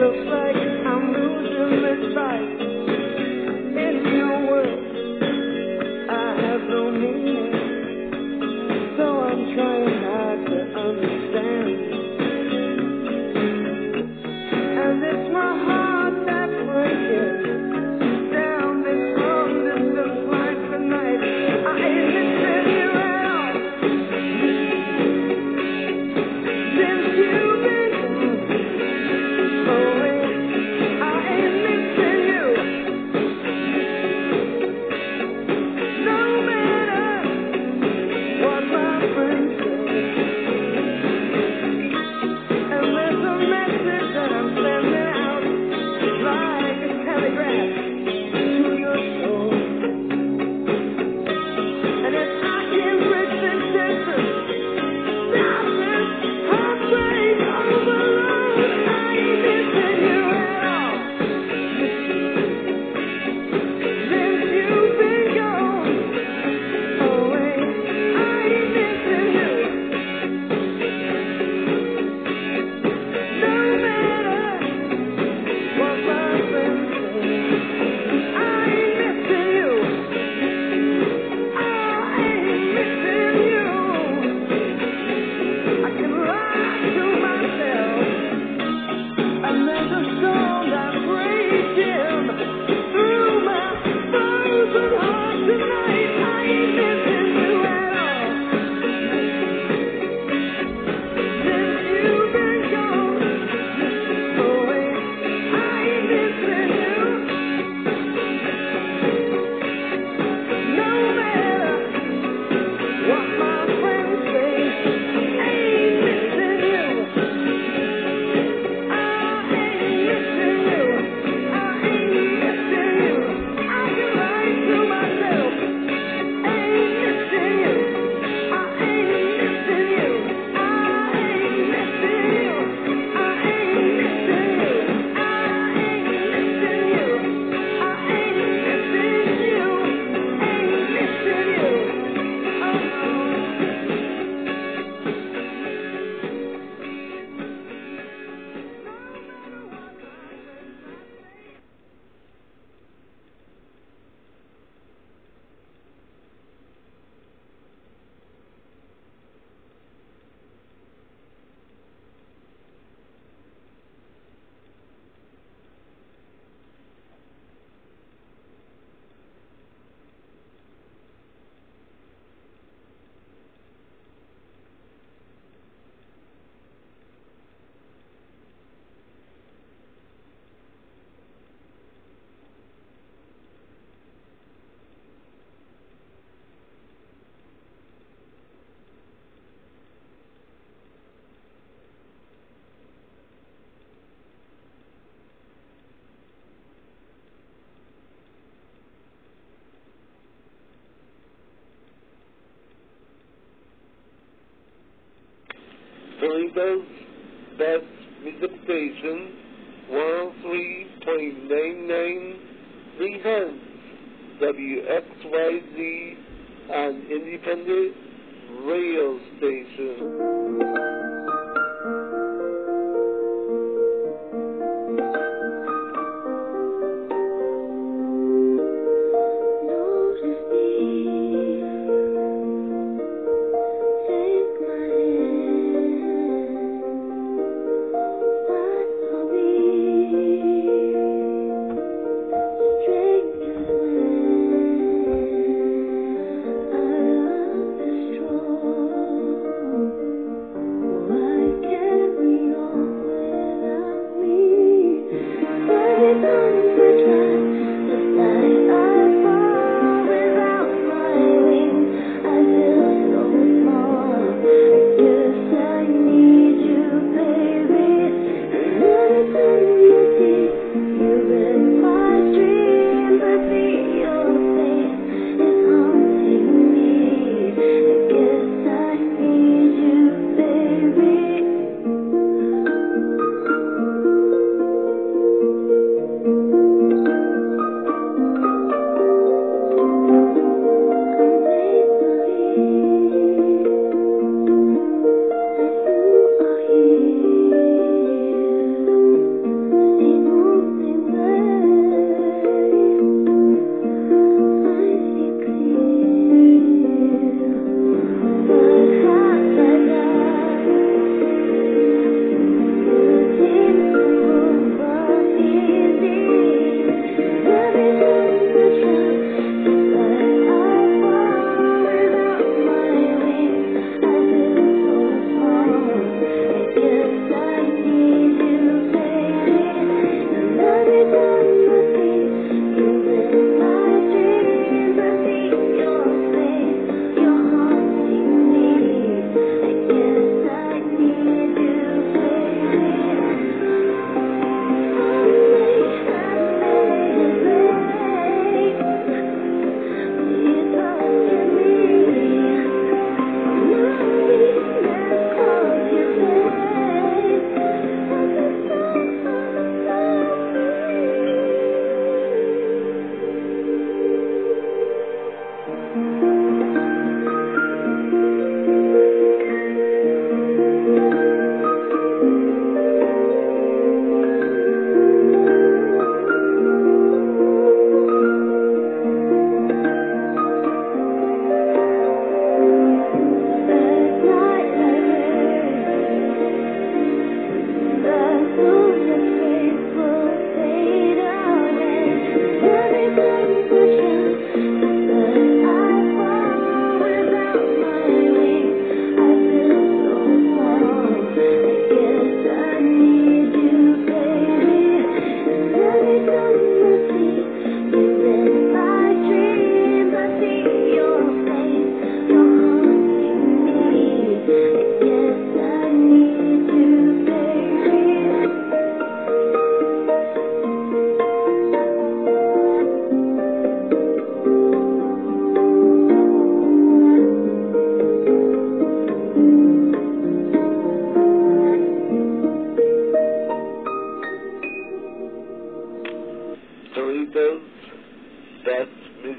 looks like I'm losing this fight. In your world, I have no meaning, so I'm trying hard to understand. And it's my heart that's breaking down this long distance line tonight. I ain't missing you at all. Since you've been away, I ain't missing you. No matter what my friends say. And there's a message that I'm sending out like a telegraph to your soul. And if I can bridge this distance, stop this heartbreak overload, I ain't missing you at all. Since you've been gone away, I ain't missing you. No matter what my friends say, I ain't missing you. I ain't missing you. I can lie to myself, and there's a song that's breaking through my frozen heart tonight. I ain't missing you at all. Since you've been gone away, I ain't missing you. No matter what my friends say, I ain't missing you. I ain't missing you. I ain't missing you. I can lie to myself. I ain't missing you. I ain't missing you. I ain't missing you. I ain't missing you. I ain't missing you. I ain't missing you. Ain't missing you. Toledo's best music station, 103.99, the hens, wxyz, an independent radio station. Strong.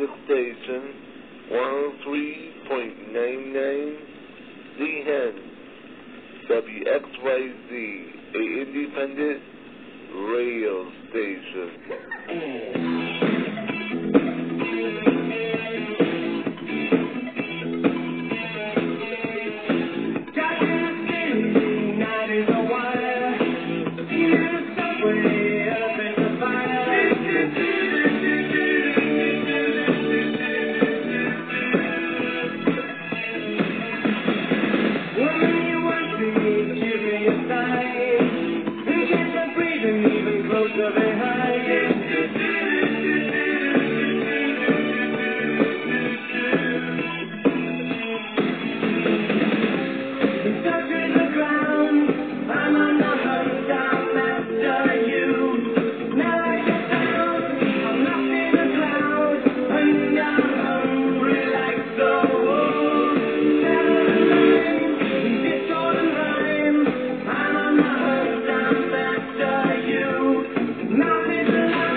music station 103.99 The Hens, wxyz, a independent radio station. Nothing's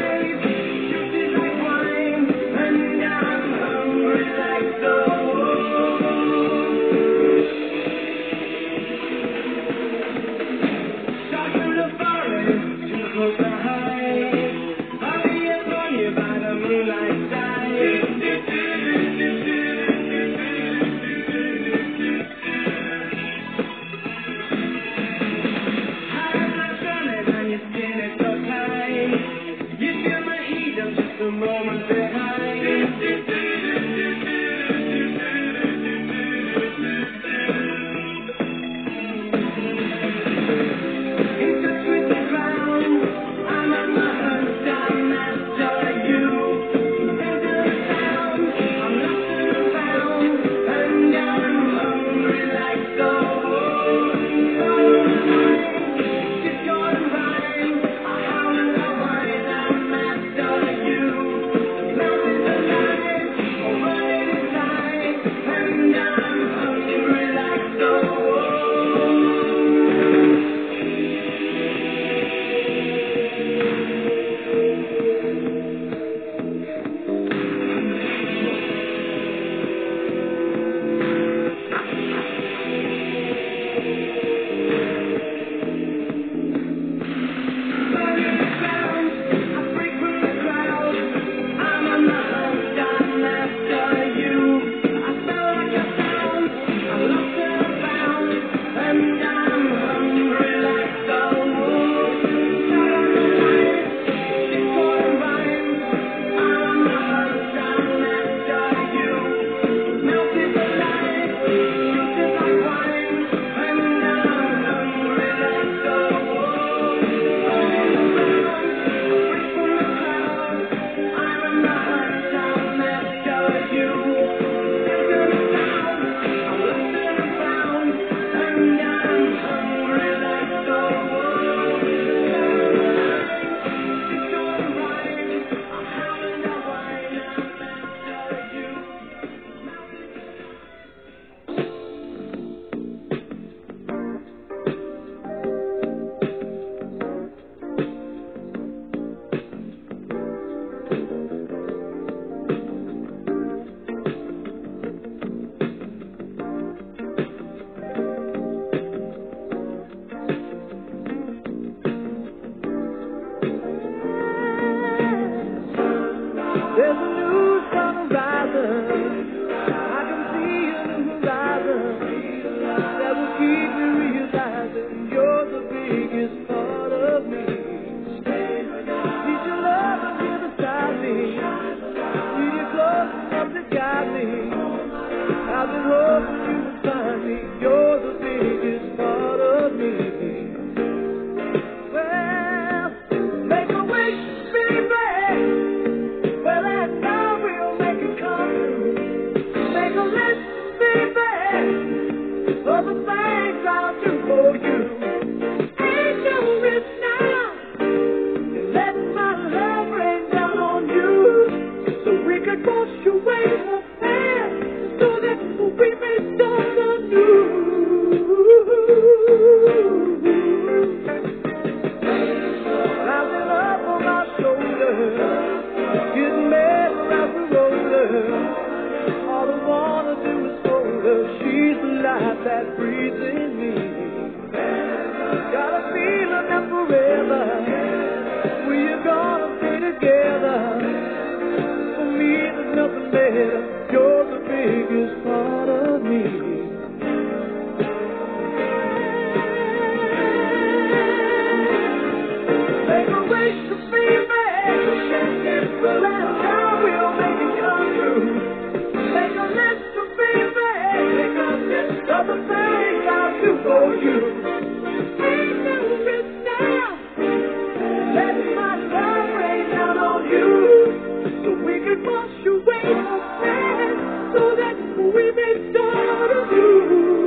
wash away our past so that we may start anew.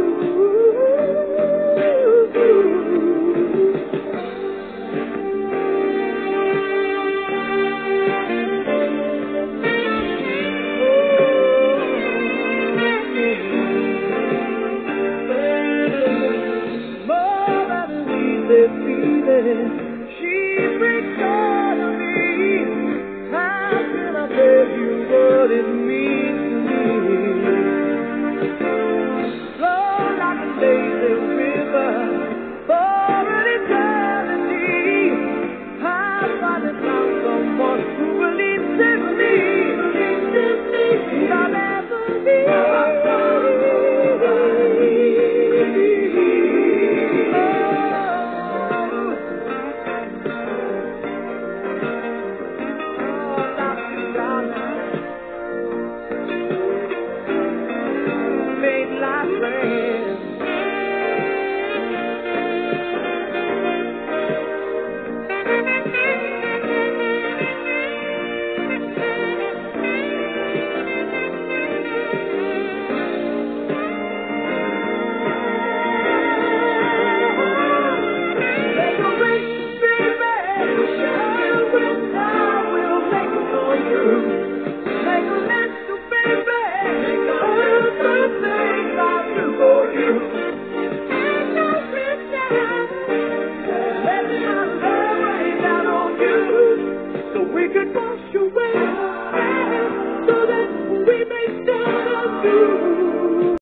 She breaks out of me. How can I tell you what it means to me? Flow like a lazy river for an eternity. I finally found someone who believes in me. I'll never be you.